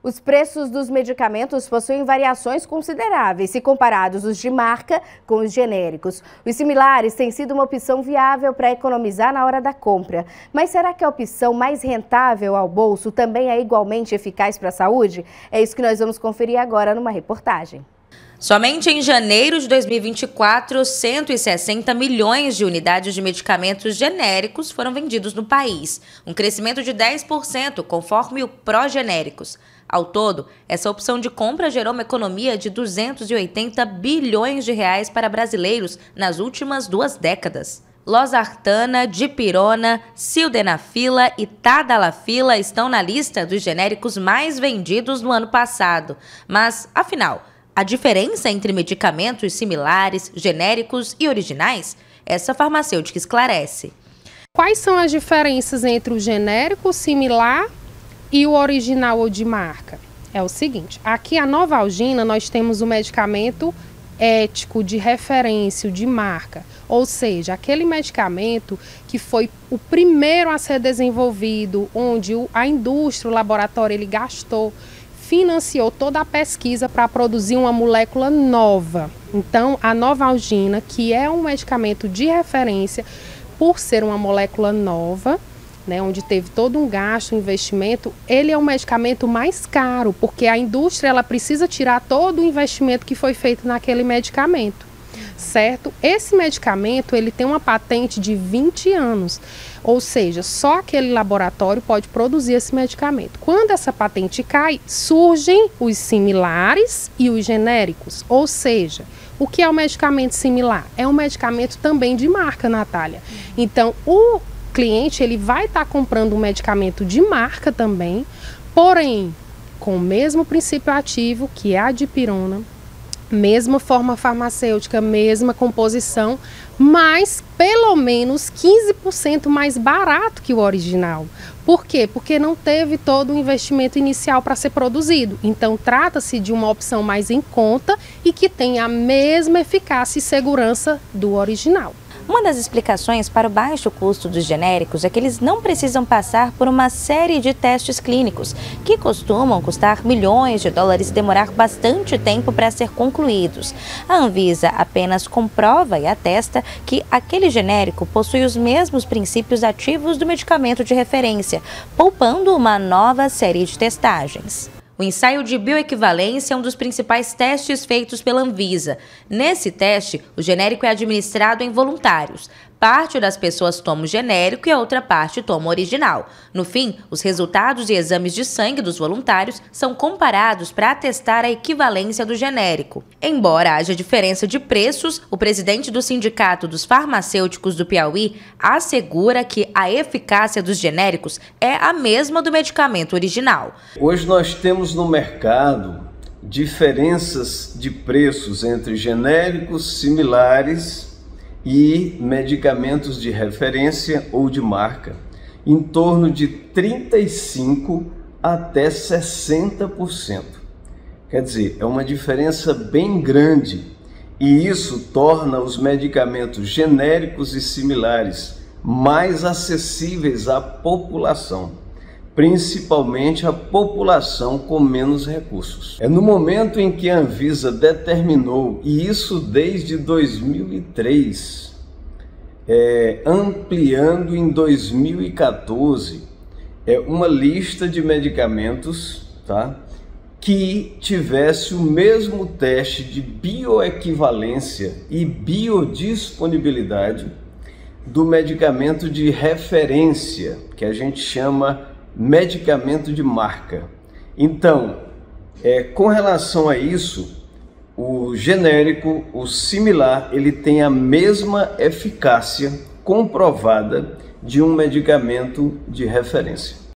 Os preços dos medicamentos possuem variações consideráveis se comparados os de marca com os genéricos. Os similares têm sido uma opção viável para economizar na hora da compra. Mas será que a opção mais rentável ao bolso também é igualmente eficaz para a saúde? É isso que nós vamos conferir agora numa reportagem. Somente em janeiro de 2024, 160 milhões de unidades de medicamentos genéricos foram vendidos no país, um crescimento de 10% conforme o Progenéricos. Ao todo, essa opção de compra gerou uma economia de 280 bilhões de reais para brasileiros nas últimas 2 décadas. Losartana, dipirona, sildenafila e tadalafila estão na lista dos genéricos mais vendidos no ano passado. Mas, afinal, a diferença entre medicamentos similares, genéricos e originais? Essa farmacêutica esclarece. Quais são as diferenças entre o genérico, o similar e o original ou de marca? É o seguinte, aqui a Novalgina nós temos o medicamento ético, de referência, de marca. Ou seja, aquele medicamento que foi o primeiro a ser desenvolvido, onde a indústria, o laboratório, ele gastou, financiou toda a pesquisa para produzir uma molécula nova. Então, a Novalgina, que é um medicamento de referência, por ser uma molécula nova, né, onde teve todo um gasto, um investimento, ele é um medicamento mais caro, porque a indústria ela precisa tirar todo o investimento que foi feito naquele medicamento, certo? Esse medicamento ele tem uma patente de 20 anos, ou seja, só aquele laboratório pode produzir esse medicamento. Quando essa patente cai, surgem os similares e os genéricos, ou seja, o que é um medicamento similar? É um medicamento também de marca, Natália. Então, o cliente ele vai estar comprando um medicamento de marca também, porém, com o mesmo princípio ativo, que é a dipirona, mesma forma farmacêutica, mesma composição, mas pelo menos 15% mais barato que o original. Por quê? Porque não teve todo o investimento inicial para ser produzido. Então, trata-se de uma opção mais em conta e que tem a mesma eficácia e segurança do original. Uma das explicações para o baixo custo dos genéricos é que eles não precisam passar por uma série de testes clínicos, que costumam custar milhões de dólares e demorar bastante tempo para ser concluídos. A Anvisa apenas comprova e atesta que aquele genérico possui os mesmos princípios ativos do medicamento de referência, poupando uma nova série de testagens. O ensaio de bioequivalência é um dos principais testes feitos pela Anvisa. Nesse teste, o genérico é administrado em voluntários. Parte das pessoas toma o genérico e a outra parte toma o original. No fim, os resultados e exames de sangue dos voluntários são comparados para atestar a equivalência do genérico. Embora haja diferença de preços, o presidente do Sindicato dos Farmacêuticos do Piauí assegura que a eficácia dos genéricos é a mesma do medicamento original. Hoje nós temos no mercado diferenças de preços entre genéricos, similares e medicamentos de referência ou de marca, em torno de 35% até 60%. Quer dizer, é uma diferença bem grande e isso torna os medicamentos genéricos e similares mais acessíveis à população, principalmente a população com menos recursos. É no momento em que a Anvisa determinou, e isso desde 2003, ampliando em 2014, uma lista de medicamentos, tá, que tivesse o mesmo teste de bioequivalência e biodisponibilidade do medicamento de referência, que a gente chama medicamento de marca. Então, com relação a isso, o genérico, o similar, ele tem a mesma eficácia comprovada de um medicamento de referência.